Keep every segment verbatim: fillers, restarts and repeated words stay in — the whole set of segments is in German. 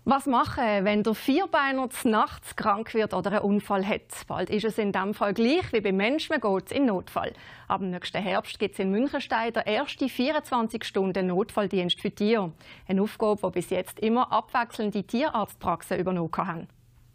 Was machen, wenn der Vierbeiner nachts krank wird oder einen Unfall hat? Bald ist es in diesem Fall gleich wie beim Menschen, man geht in Notfall. Ab dem nächsten Herbst gibt es in Münchenstein den ersten vierundzwanzig-Stunden-Notfalldienst für Tiere. Eine Aufgabe, die bis jetzt immer abwechselnde Tierarztpraxen übernommen haben.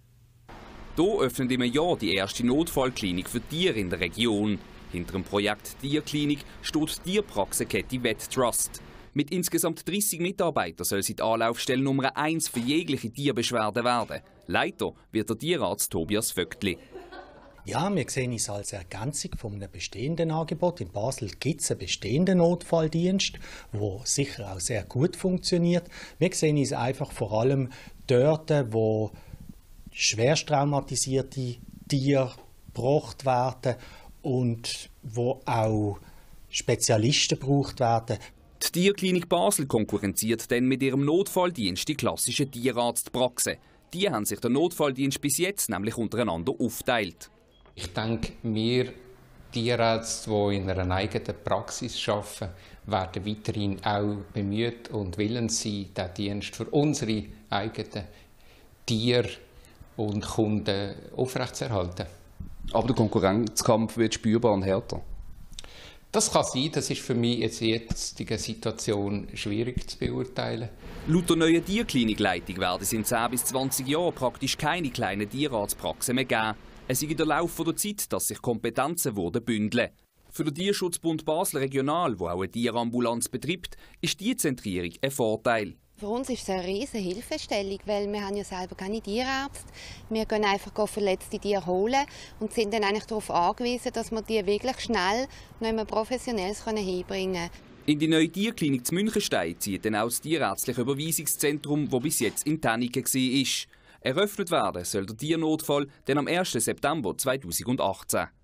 Hier öffnet im Jahr die erste Notfallklinik für Tiere in der Region. Hinter dem Projekt Tierklinik steht die Tierpraxenkette VetTrust. Mit insgesamt dreissig Mitarbeitern soll sie die Anlaufstelle Nummer eins für jegliche Tierbeschwerden werden. Leiter wird der Tierarzt Tobias Vögtli. Ja, wir sehen es als Ergänzung von einem bestehenden Angebot. In Basel gibt es einen bestehenden Notfalldienst, der sicher auch sehr gut funktioniert. Wir sehen es einfach vor allem dort, wo schwerst traumatisierte Tiere gebracht werden und wo auch Spezialisten gebraucht werden. Die Tierklinik Basel konkurrenziert dann mit ihrem Notfalldienst die klassischen Tierarztpraxen. Die haben sich der Notfalldienst bis jetzt nämlich untereinander aufteilt. Ich denke, wir Tierärzte, die in einer eigenen Praxis arbeiten, werden weiterhin auch bemüht und willens sein, diesen Dienst für unsere eigenen Tiere und Kunden aufrechtzuerhalten. Aber der Konkurrenzkampf wird spürbar und härter. Das kann sein, das ist für mich jetzt in der jetzigen Situation schwierig zu beurteilen. Laut der neuen Tierklinikleitung werden es in zehn bis zwanzig Jahren praktisch keine kleinen Tierarztpraxen mehr geben. Es ist in der Lauf der Zeit, dass sich Kompetenzen wurden bündeln. Für den Tierschutzbund Basel Regional, der auch eine Tierambulanz betreibt, ist die Zentrierung ein Vorteil. Für uns ist es eine riesige Hilfestellung, weil wir haben ja selber keine Tierärzte. Wir gehen einfach verletzte Tiere holen und sind dann eigentlich darauf angewiesen, dass wir die wirklich schnell noch jemand Professionelles hinbringen können. In die neue Tierklinik zu Münchenstein zieht dann auch das tierärztliche Überweisungszentrum, das bis jetzt in Tänigen war. Eröffnet werden soll der Tiernotfall dann am ersten September zweitausendachtzehn.